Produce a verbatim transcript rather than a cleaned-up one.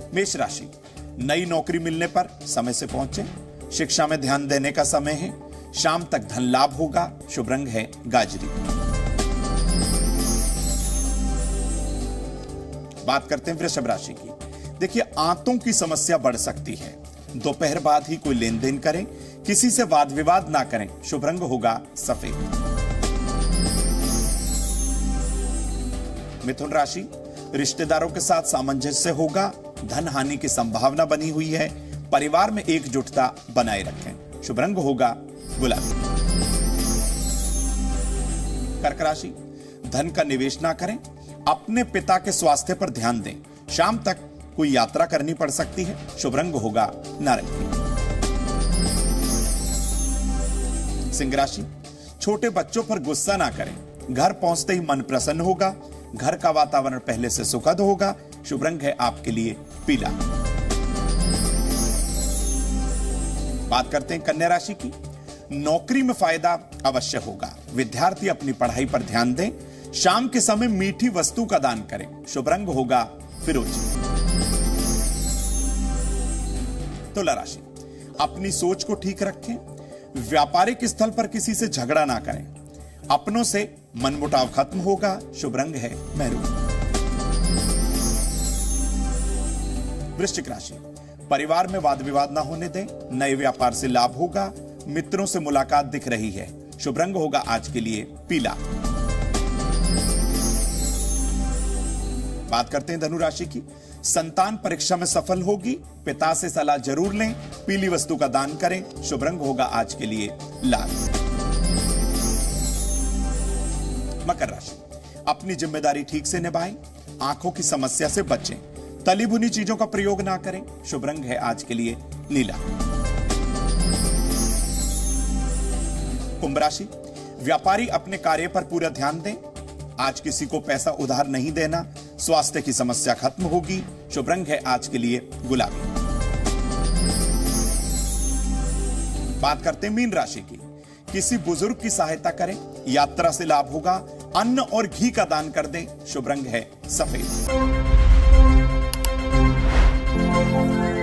मेष राशि, नई नौकरी मिलने पर समय से पहुंचे। शिक्षा में ध्यान देने का समय है। शाम तक धन लाभ होगा। शुभ रंग है गाजरी। बात करते हैं वृषभ राशि की। देखिए, आंतों की समस्या बढ़ सकती है। दोपहर बाद ही कोई लेन देन करें। किसी से वाद विवाद ना करें। शुभ रंग होगा सफेद। मिथुन राशि, रिश्तेदारों के साथ सामंजस्य होगा। धन हानि की संभावना बनी हुई है। परिवार में एकजुटता बनाए रखें। शुभ रंग होगा गुलाबी। कर्क राशि, धन का निवेश ना करें। अपने पिता के स्वास्थ्य पर ध्यान दें। शाम तक कोई यात्रा करनी पड़ सकती है। शुभ रंग होगा नारंगी। सिंह राशि, छोटे बच्चों पर गुस्सा ना करें। घर पहुंचते ही मन प्रसन्न होगा। घर का वातावरण पहले से सुखद होगा। शुभ रंग है आपके लिए पीला। बात करते हैं कन्या राशि की। नौकरी में फायदा अवश्य होगा। विद्यार्थी अपनी पढ़ाई पर ध्यान दें। शाम के समय मीठी वस्तु का दान करें। शुभ रंग होगा फिरोजी। तुला राशि, अपनी सोच को ठीक रखें। व्यापारिक स्थल पर किसी से झगड़ा ना करें। अपनों से मनमुटाव खत्म होगा। शुभ रंग है मैरून। वृश्चिक राशि, परिवार में वाद विवाद ना होने दें। नए व्यापार से लाभ होगा। मित्रों से मुलाकात दिख रही है। शुभ रंग होगा आज के लिए पीला। बात करते हैं धनु राशि की। संतान परीक्षा में सफल होगी। पिता से सलाह जरूर लें। पीली वस्तु का दान करें। शुभ रंग होगा आज के लिए लाल। मकर राशि, अपनी जिम्मेदारी ठीक से निभाएं। आंखों की समस्या से बचें। तली भुनी चीजों का प्रयोग ना करें। शुभ रंग है आज के लिए नीला। कुंभ राशि, व्यापारी अपने कार्य पर पूरा ध्यान दें। आज किसी को पैसा उधार नहीं देना। स्वास्थ्य की समस्या खत्म होगी। शुभ रंग है आज के लिए गुलाबी। बात करते हैं मीन राशि की। किसी बुजुर्ग की सहायता करें। यात्रा से लाभ होगा। अन्न और घी का दान कर दें। शुभ रंग है सफेद।